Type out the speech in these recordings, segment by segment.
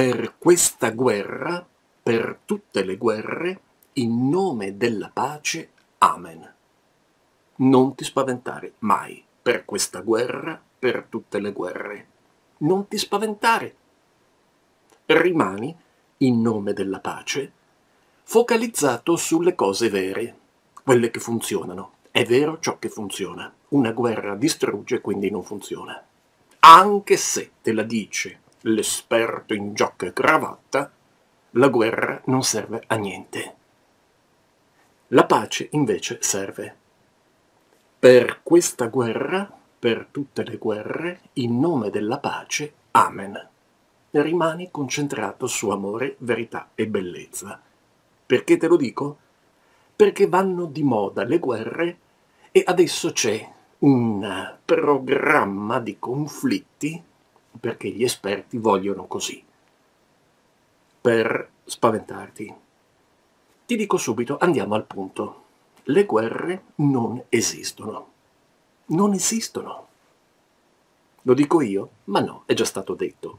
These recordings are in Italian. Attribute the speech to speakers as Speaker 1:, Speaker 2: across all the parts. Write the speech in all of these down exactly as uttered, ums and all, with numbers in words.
Speaker 1: Per questa guerra, per tutte le guerre, in nome della pace, amen. Non ti spaventare mai per questa guerra, per tutte le guerre. Non ti spaventare. Rimani, in nome della pace, focalizzato sulle cose vere, quelle che funzionano. È vero ciò che funziona. Una guerra distrugge, quindi non funziona. Anche se te la dice l'esperto in giacca e cravatta, la guerra non serve a niente. La pace invece serve. Per questa guerra, per tutte le guerre, in nome della pace, amen. Rimani concentrato su amore, verità e bellezza. Perché te lo dico? Perché vanno di moda le guerre e adesso c'è un programma di conflitti perché gli esperti vogliono così, per spaventarti. Ti dico subito, andiamo al punto. Le guerre non esistono. Non esistono. Lo dico io? Ma no, è già stato detto.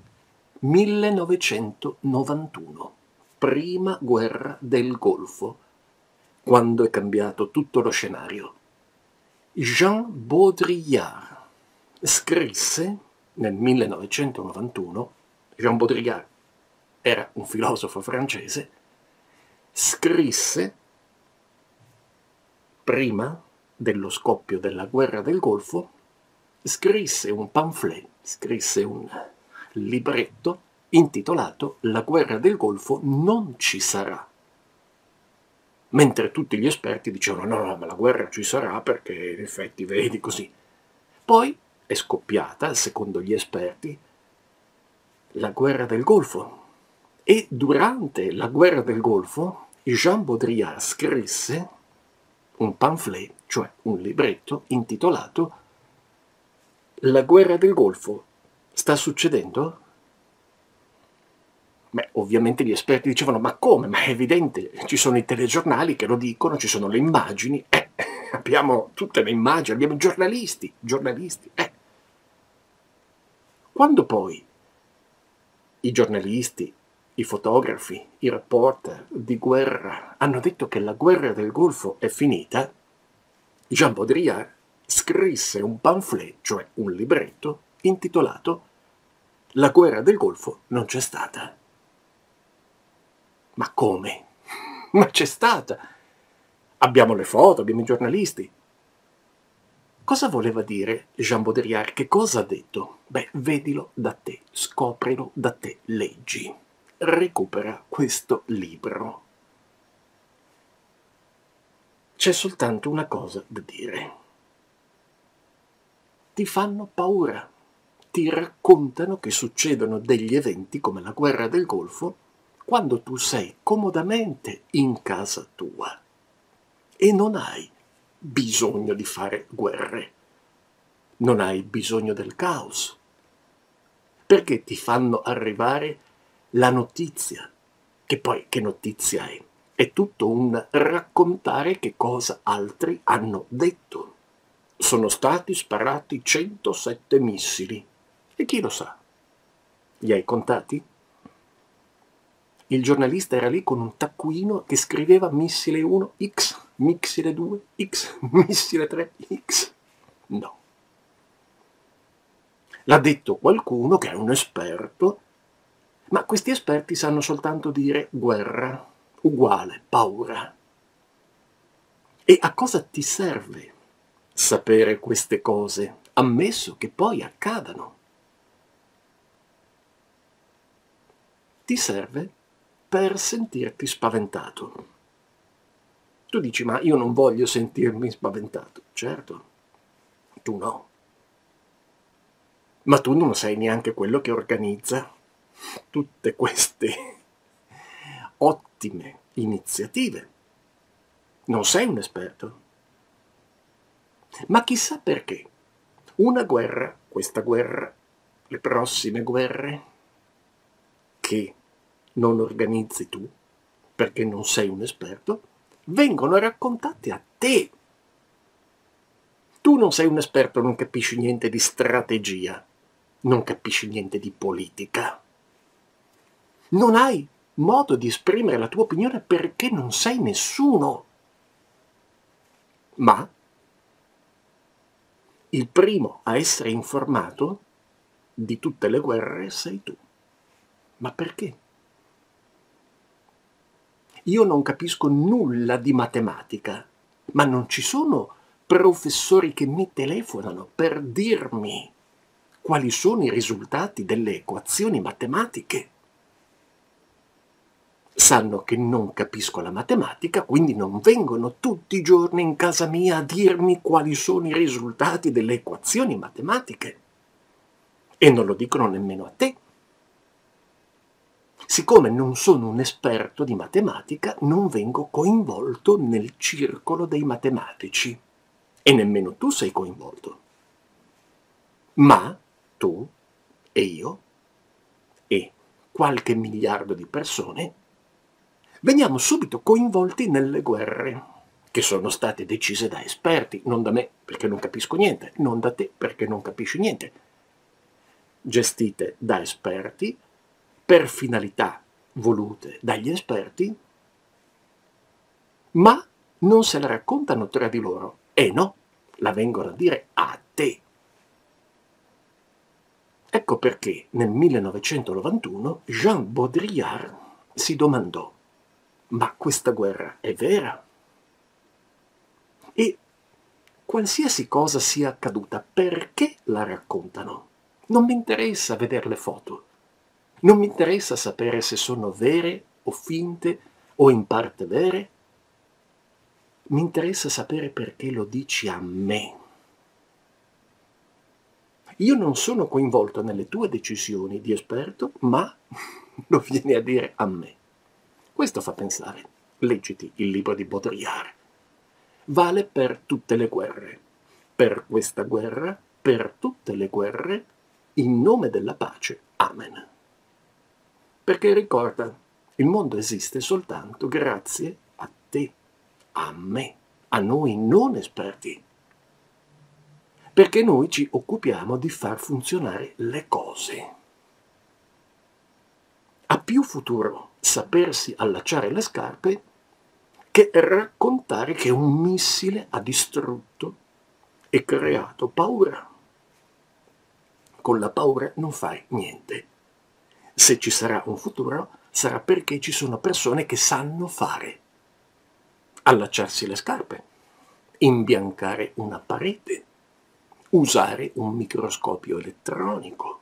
Speaker 1: millenovecentonovantuno, prima guerra del Golfo, quando è cambiato tutto lo scenario. Jean Baudrillard scrisse nel millenovecentonovantuno, Jean Baudrillard era un filosofo francese, scrisse, prima dello scoppio della guerra del Golfo, scrisse un pamphlet, scrisse un libretto intitolato La guerra del Golfo non ci sarà. Mentre tutti gli esperti dicevano no, no, ma la guerra ci sarà perché in effetti vedi così. Poi è scoppiata, secondo gli esperti, la guerra del Golfo. E durante la guerra del Golfo Jean Baudrillard scrisse un pamphlet, cioè un libretto intitolato La guerra del Golfo sta succedendo? Beh, ovviamente gli esperti dicevano ma come? Ma è evidente, ci sono i telegiornali che lo dicono, ci sono le immagini, eh, abbiamo tutte le immagini, abbiamo i giornalisti, giornalisti, eh. Quando poi i giornalisti, i fotografi, i reporter di guerra hanno detto che la guerra del Golfo è finita, Jean Baudrillard scrisse un pamphlet, cioè un libretto, intitolato La guerra del Golfo non c'è stata. Ma come? Ma c'è stata! Abbiamo le foto, abbiamo i giornalisti. Cosa voleva dire Jean Baudrillard? Che cosa ha detto? Beh, vedilo da te, scoprilo da te, leggi, recupera questo libro. C'è soltanto una cosa da dire. Ti fanno paura, ti raccontano che succedono degli eventi come la guerra del Golfo quando tu sei comodamente in casa tua e non hai bisogno di fare guerre, non hai bisogno del caos, perché ti fanno arrivare la notizia, che poi che notizia è? È tutto un raccontare che cosa altri hanno detto. Sono stati sparati centosette missili. E chi lo sa? Li hai contati? Il giornalista era lì con un taccuino che scriveva missile uno X, missile due X, missile tre X. No. L'ha detto qualcuno che è un esperto, ma questi esperti sanno soltanto dire guerra, uguale, paura. E a cosa ti serve sapere queste cose, ammesso che poi accadano? Ti serve per sentirti spaventato. Tu dici, ma io non voglio sentirmi spaventato. Certo, tu no. Ma tu non sei neanche quello che organizza tutte queste ottime iniziative. Non sei un esperto. Ma chissà perché. Una guerra, questa guerra, le prossime guerre, che non organizzi tu, perché non sei un esperto, vengono raccontate a te. Tu non sei un esperto, non capisci niente di strategia, non capisci niente di politica. Non hai modo di esprimere la tua opinione perché non sei nessuno. Ma il primo a essere informato di tutte le guerre sei tu. Ma perché? Io non capisco nulla di matematica, ma non ci sono professori che mi telefonano per dirmi quali sono i risultati delle equazioni matematiche. Sanno che non capisco la matematica, quindi non vengono tutti i giorni in casa mia a dirmi quali sono i risultati delle equazioni matematiche. E non lo dicono nemmeno a te. Siccome non sono un esperto di matematica, non vengo coinvolto nel circolo dei matematici. E nemmeno tu sei coinvolto. Ma tu e io e qualche miliardo di persone veniamo subito coinvolti nelle guerre, che sono state decise da esperti, non da me perché non capisco niente, non da te perché non capisci niente. Gestite da esperti, per finalità volute dagli esperti, ma non se la raccontano tra di loro. E no, la vengono a dire a te. Ecco perché nel millenovecentonovantuno Jean Baudrillard si domandò: ma questa guerra è vera? E qualsiasi cosa sia accaduta, perché la raccontano? Non mi interessa vedere le foto. Non mi interessa sapere se sono vere o finte o in parte vere. Mi interessa sapere perché lo dici a me. Io non sono coinvolto nelle tue decisioni di esperto, ma lo vieni a dire a me. Questo fa pensare. Leggiti il libro di Baudrillard. Vale per tutte le guerre. Per questa guerra, per tutte le guerre, in nome della pace. Amen. Perché ricorda, il mondo esiste soltanto grazie a te, a me, a noi non esperti. Perché noi ci occupiamo di far funzionare le cose. Ha più futuro sapersi allacciare le scarpe che raccontare che un missile ha distrutto e creato paura. Con la paura non fai niente. Se ci sarà un futuro, sarà perché ci sono persone che sanno fare. Allacciarsi le scarpe, imbiancare una parete, usare un microscopio elettronico.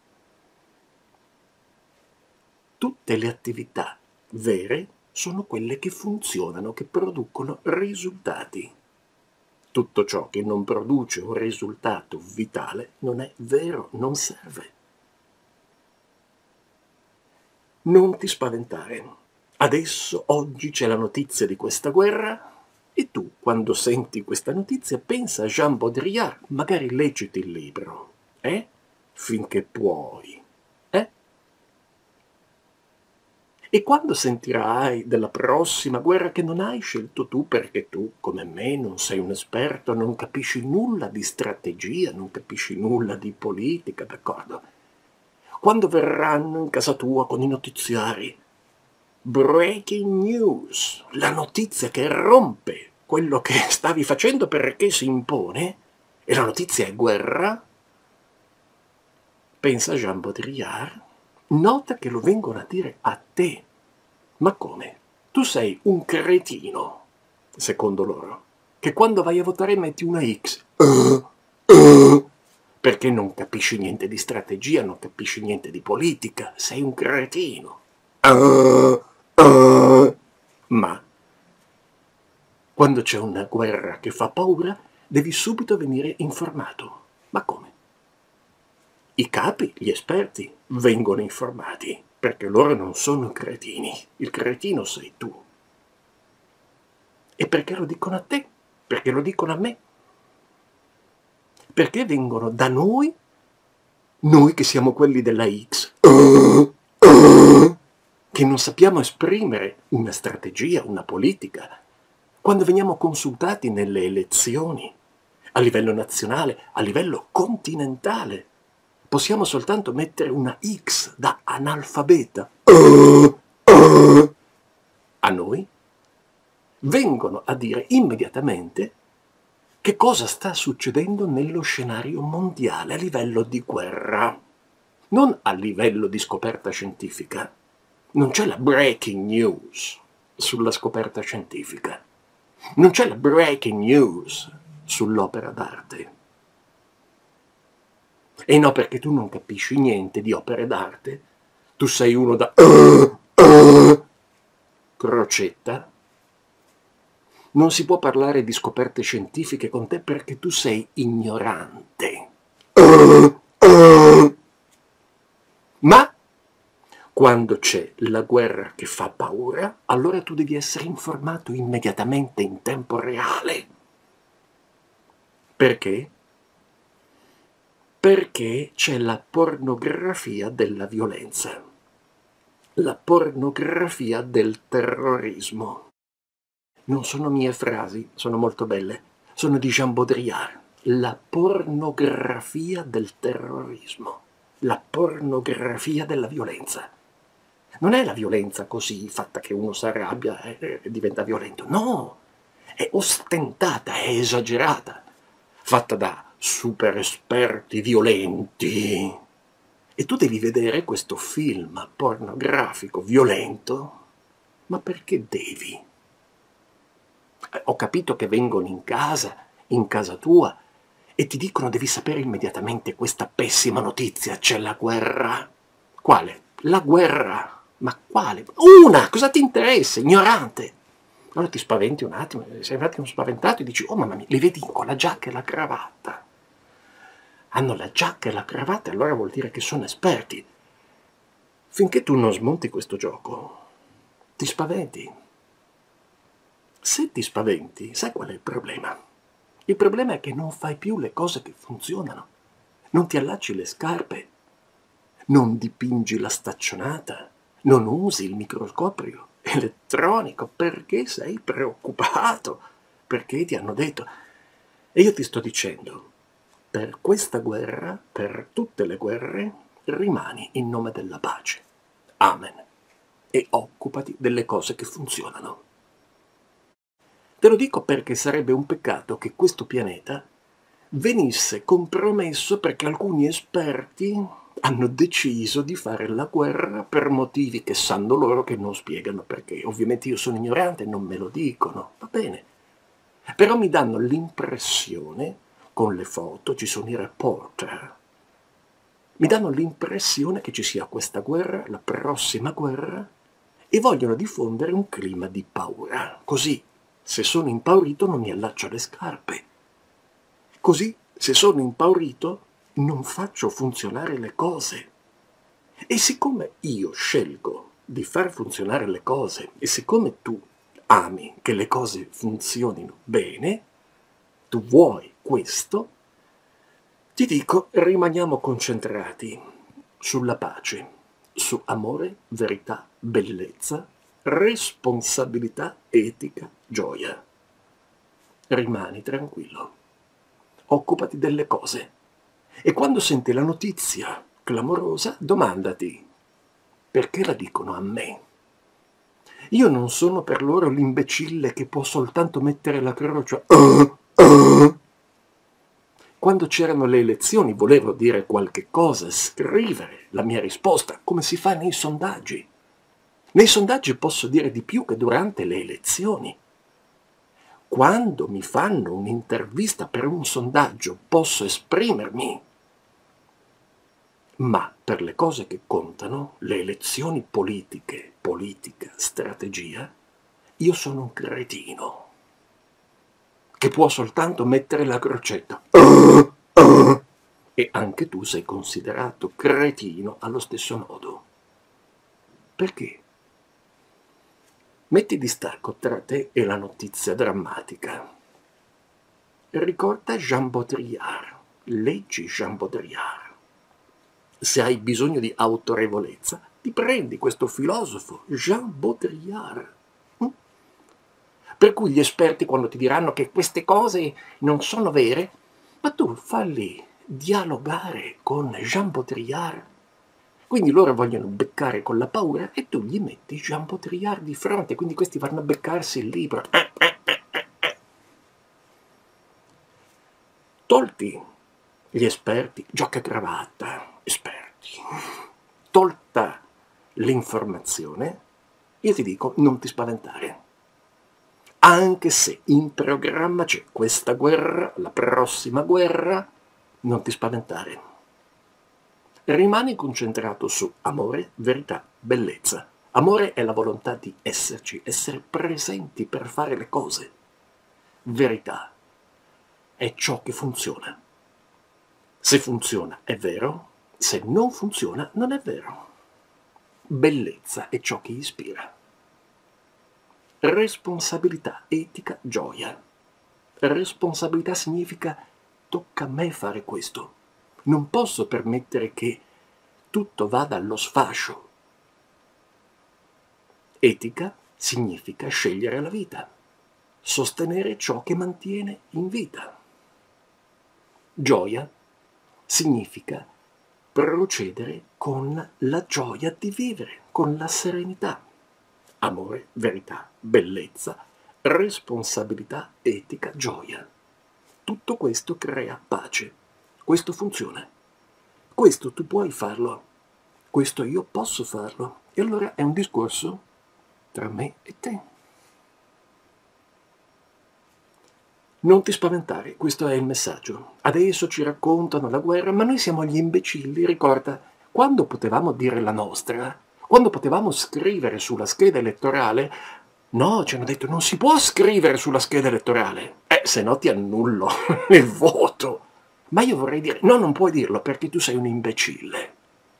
Speaker 1: Tutte le attività vere sono quelle che funzionano, che producono risultati. Tutto ciò che non produce un risultato vitale non è vero, non serve. Non ti spaventare. Adesso, oggi, c'è la notizia di questa guerra e tu, quando senti questa notizia, pensa a Jean Baudrillard, magari leggiti il libro, eh? Finché puoi, eh? E quando sentirai della prossima guerra che non hai scelto tu, perché tu, come me, non sei un esperto, non capisci nulla di strategia, non capisci nulla di politica, d'accordo? Quando verranno in casa tua con i notiziari, breaking news, la notizia che rompe quello che stavi facendo perché si impone, e la notizia è guerra, pensa a Jean Baudrillard, nota che lo vengono a dire a te. Ma come? Tu sei un cretino, secondo loro, che quando vai a votare metti una X. Uh, uh, perché non capisci niente di strategia, non capisci niente di politica, sei un cretino. Uh, uh. Ma quando c'è una guerra che fa paura, devi subito venire informato. Ma come? I capi, gli esperti, vengono informati, perché loro non sono cretini. Il cretino sei tu. E perché lo dicono a te? Perché lo dicono a me? Perché vengono da noi, noi che siamo quelli della X, uh, uh, che non sappiamo esprimere una strategia, una politica, quando veniamo consultati nelle elezioni, a livello nazionale, a livello continentale. Possiamo soltanto mettere una X da analfabeta. Uh, a noi, vengono a dire immediatamente che cosa sta succedendo nello scenario mondiale a livello di guerra, non a livello di scoperta scientifica. Non c'è la breaking news sulla scoperta scientifica, non c'è la breaking news sull'opera d'arte. E no, perché tu non capisci niente di opere d'arte, tu sei uno da uh, uh, crocetta. Non si può parlare di scoperte scientifiche con te perché tu sei ignorante. Uh, uh. Ma quando c'è la guerra che fa paura, allora tu devi essere informato immediatamente in tempo reale. Perché? Perché c'è la pornografia della violenza, la pornografia del terrorismo. Non sono mie frasi, sono molto belle, sono di Jean Baudrillard. La pornografia del terrorismo, la pornografia della violenza. Non è la violenza così, fatta che uno si arrabbia e diventa violento, no, è ostentata, è esagerata, fatta da super esperti violenti. E tu devi vedere questo film pornografico violento, ma perché devi? Eh, ho capito che vengono in casa, in casa tua, e ti dicono devi sapere immediatamente questa pessima notizia, c'è la guerra. Quale? La guerra. Ma quale? Una! Cosa ti interessa, ignorante? Allora ti spaventi un attimo, sei un attimo spaventato e dici, oh mamma mia, li vedi con la giacca e la cravatta. Hanno la giacca e la cravatta, allora vuol dire che sono esperti. Finché tu non smonti questo gioco, ti spaventi. Se ti spaventi, sai qual è il problema? Il problema è che non fai più le cose che funzionano. Non ti allacci le scarpe, non dipingi la staccionata, non usi il microscopio elettronico perché sei preoccupato, perché ti hanno detto. E io ti sto dicendo, per questa guerra, per tutte le guerre, rimani in nome della pace. Amen. E occupati delle cose che funzionano. Te lo dico perché sarebbe un peccato che questo pianeta venisse compromesso perché alcuni esperti hanno deciso di fare la guerra per motivi che sanno loro che non spiegano perché. Ovviamente io sono ignorante e non me lo dicono, va bene. Però mi danno l'impressione, con le foto, ci sono i reporter, mi danno l'impressione che ci sia questa guerra, la prossima guerra, e vogliono diffondere un clima di paura. Così, se sono impaurito non mi allaccio le scarpe. Così, se sono impaurito, non faccio funzionare le cose. E siccome io scelgo di far funzionare le cose, e siccome tu ami che le cose funzionino bene, tu vuoi questo, ti dico, rimaniamo concentrati sulla pace, su amore, verità, bellezza, responsabilità, etica, gioia. Rimani tranquillo. Occupati delle cose. E quando senti la notizia clamorosa, domandati, perché la dicono a me? Io non sono per loro l'imbecille che può soltanto mettere la croce. Uh, uh. Quando c'erano le elezioni volevo dire qualche cosa, scrivere la mia risposta, come si fa nei sondaggi. Nei sondaggi posso dire di più che durante le elezioni. Quando mi fanno un'intervista per un sondaggio posso esprimermi, ma per le cose che contano, le elezioni politiche, politica, strategia, io sono un cretino che può soltanto mettere la crocetta. Uh, uh. E anche tu sei considerato cretino allo stesso modo. Perché? Metti distacco tra te e la notizia drammatica. Ricorda Jean Baudrillard, leggi Jean Baudrillard. Se hai bisogno di autorevolezza, ti prendi questo filosofo, Jean Baudrillard. Mm? Per cui gli esperti quando ti diranno che queste cose non sono vere, ma tu falli dialogare con Jean Baudrillard, Quindi loro vogliono beccare con la paura e tu gli metti Jean Baudrillard di fronte, quindi questi vanno a beccarsi il libro. Tolti gli esperti, gioca e cravatta, esperti, tolta l'informazione, io ti dico non ti spaventare. Anche se in programma c'è questa guerra, la prossima guerra, non ti spaventare. Rimani concentrato su amore, verità, bellezza. Amore è la volontà di esserci, essere presenti per fare le cose. Verità è ciò che funziona. Se funziona è vero, se non funziona non è vero. Bellezza è ciò che ispira. Responsabilità, etica, gioia. Responsabilità significa tocca a me fare questo. Non posso permettere che tutto vada allo sfascio. Etica significa scegliere la vita, sostenere ciò che mantiene in vita. Gioia significa procedere con la gioia di vivere, con la serenità. Amore, verità, bellezza, responsabilità, etica, gioia. Tutto questo crea pace. Questo funziona. Questo tu puoi farlo. Questo io posso farlo. E allora è un discorso tra me e te. Non ti spaventare, questo è il messaggio. Adesso ci raccontano la guerra, ma noi siamo gli imbecilli. Ricorda, quando potevamo dire la nostra, quando potevamo scrivere sulla scheda elettorale, no, ci hanno detto non si può scrivere sulla scheda elettorale, eh, se no ti annullo il voto. Ma io vorrei dire, no, non puoi dirlo perché tu sei un imbecille.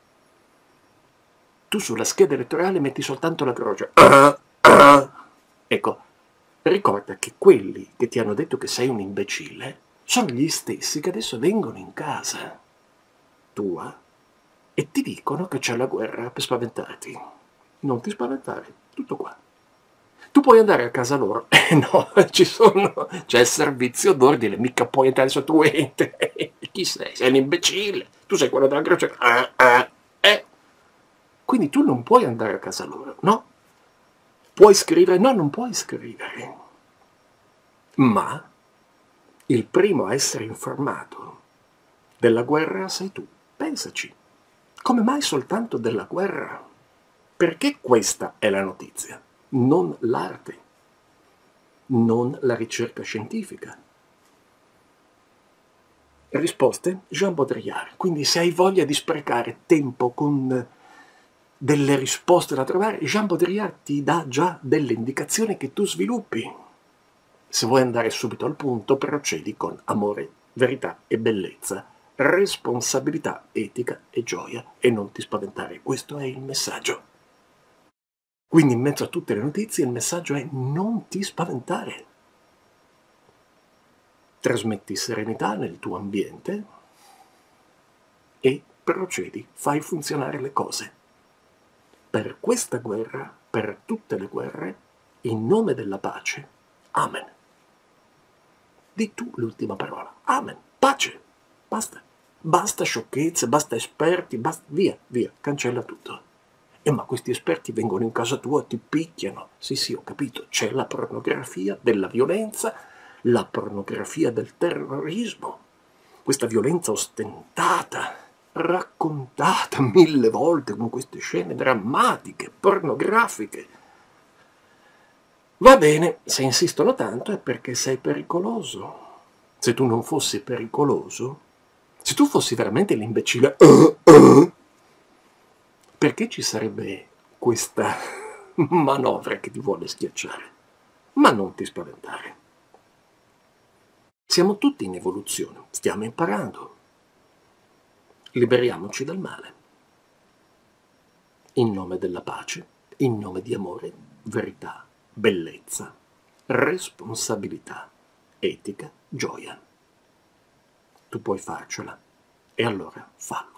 Speaker 1: Tu sulla scheda elettorale metti soltanto la croce. Ah, ah. Ecco, ricorda che quelli che ti hanno detto che sei un imbecille sono gli stessi che adesso vengono in casa tua e ti dicono che c'è la guerra per spaventarti. Non ti spaventare, tutto qua. Tu puoi andare a casa loro. Eh no, ci sono, c'è il servizio d'ordine, mica puoi entrare sotto tu ente. Chi sei? Sei un imbecille. Tu sei quello della croce. Ah, ah, eh. Quindi tu non puoi andare a casa loro, no? Puoi scrivere? No, non puoi scrivere. Ma il primo a essere informato della guerra sei tu. Pensaci. Come mai soltanto della guerra? Perché questa è la notizia, non l'arte, non la ricerca scientifica. Risposte? Jean Baudrillard. Quindi se hai voglia di sprecare tempo con delle risposte da trovare, Jean Baudrillard ti dà già delle indicazioni che tu sviluppi. Se vuoi andare subito al punto, procedi con amore, verità e bellezza, responsabilità, etica e gioia, e non ti spaventare. Questo è il messaggio. Quindi in mezzo a tutte le notizie il messaggio è non ti spaventare. Trasmetti serenità nel tuo ambiente e procedi, fai funzionare le cose. Per questa guerra, per tutte le guerre, in nome della pace, amen. Di tu l'ultima parola, amen, pace, basta. Basta sciocchezze, basta esperti, basta, via, via, cancella tutto. E ma questi esperti vengono in casa tua, ti picchiano. Sì, sì, ho capito, c'è la pornografia della violenza, la pornografia del terrorismo, questa violenza ostentata, raccontata mille volte con queste scene drammatiche, pornografiche. Va bene, se insistono tanto è perché sei pericoloso. Se tu non fossi pericoloso, se tu fossi veramente l'imbecille, uh, uh, perché ci sarebbe questa manovra che ti vuole schiacciare? Ma non ti spaventare. Siamo tutti in evoluzione, stiamo imparando. Liberiamoci dal male. In nome della pace, in nome di amore, verità, bellezza, responsabilità, etica, gioia. Tu puoi farcela e allora falla.